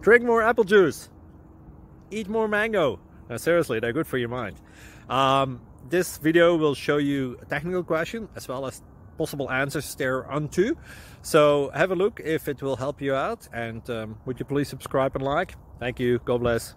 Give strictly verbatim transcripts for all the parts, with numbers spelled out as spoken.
Drink more apple juice. Eat more mango. No, seriously, they're good for your mind. Um, this video will show you a technical question as well as possible answers thereunto. So have a look if it will help you out, and um, would you please subscribe and like? Thank you. God bless.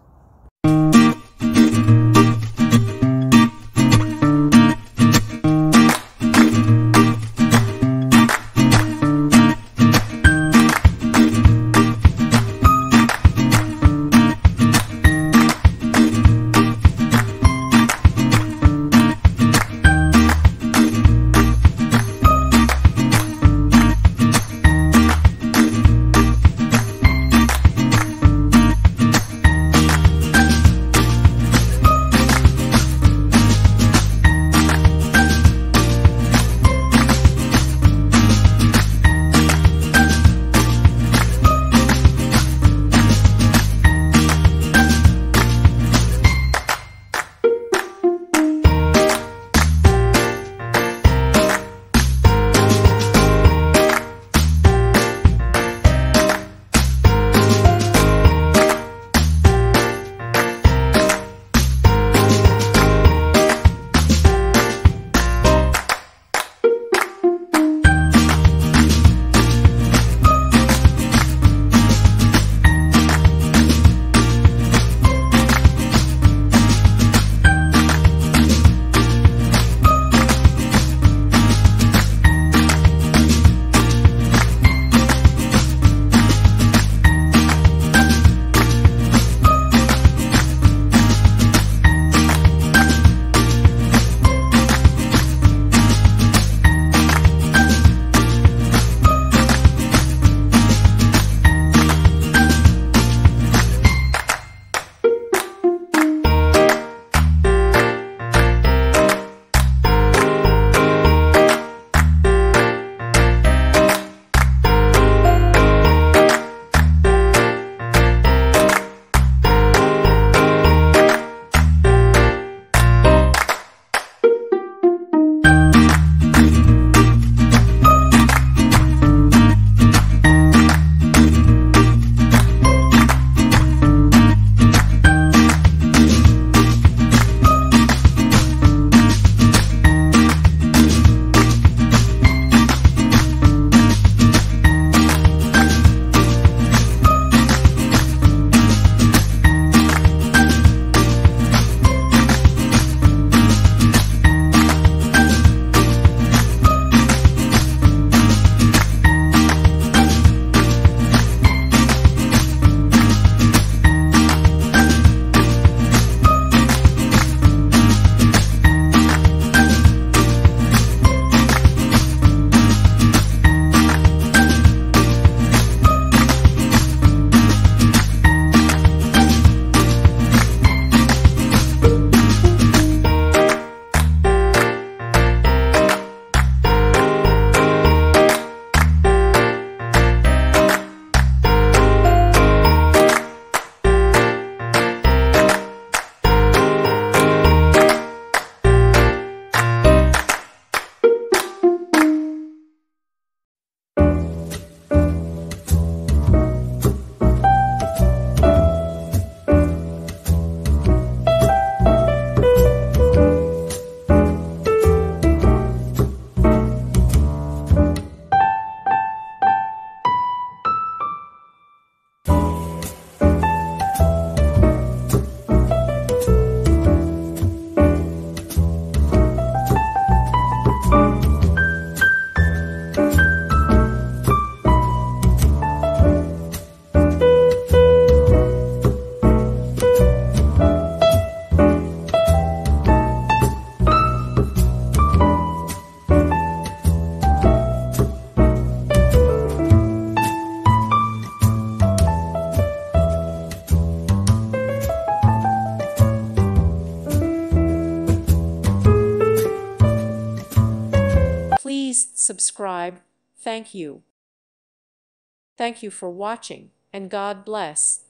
subscribe. Thank you. Thank you for watching, and God bless.